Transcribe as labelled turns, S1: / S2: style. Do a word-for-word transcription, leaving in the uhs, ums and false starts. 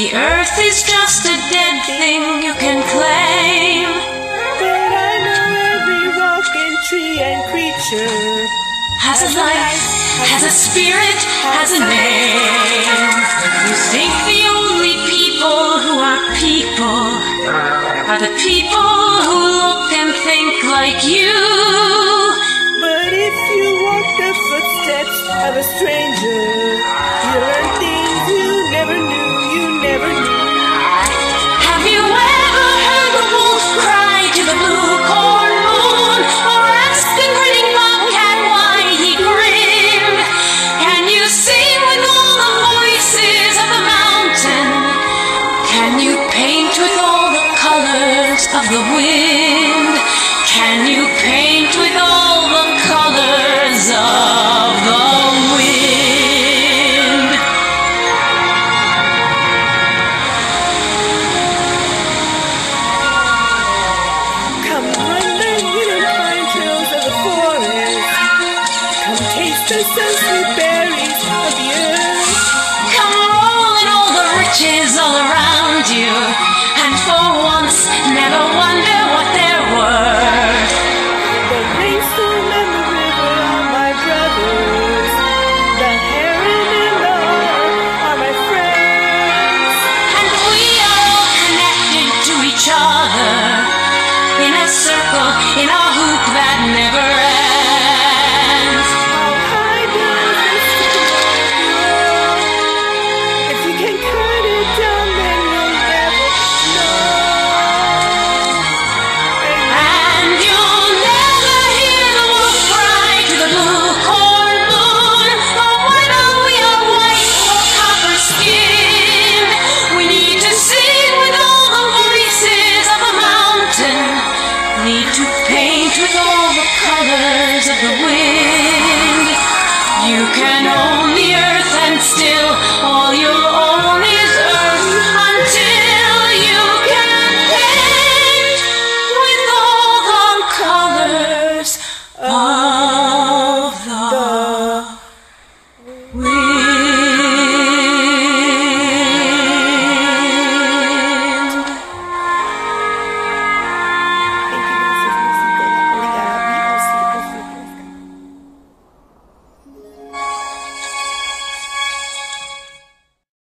S1: The earth is just a dead thing you can claim.
S2: But I know every rock and tree and creature
S1: has a life, has a spirit, has a name. You think the only people who are people are the people who look and think like you.
S2: But if you walk the footsteps of a stranger, you learn things you never knew, you never knew.
S1: Have you ever heard the wolf cry to the blue corn moon, or ask the grinning bobcat why he grinned? Can you sing with all the voices of the mountain? Can you paint with all the colors of the wind? Can you paint with all the colors of the wind?
S2: Come run the hidden pine trails of the forest. Come taste the sun-sweet berries of the earth.
S1: Come roll in all the riches all around you, and for once never wonder what they're worth.
S2: The rainstorm and the river are my brothers. The heron and the hawk are my friends.
S1: And we are all connected to each other in a circle, in a hoop that never ends.
S2: How high does the sycamore grow? If you can cut it down, then you'll never know.
S1: And you'll never hear the wolf cry to the blue corn moon, or whether we are white or copper skin. We need to sing with all the voices of the mountain. Need to paint with all the colors of the wind. You can only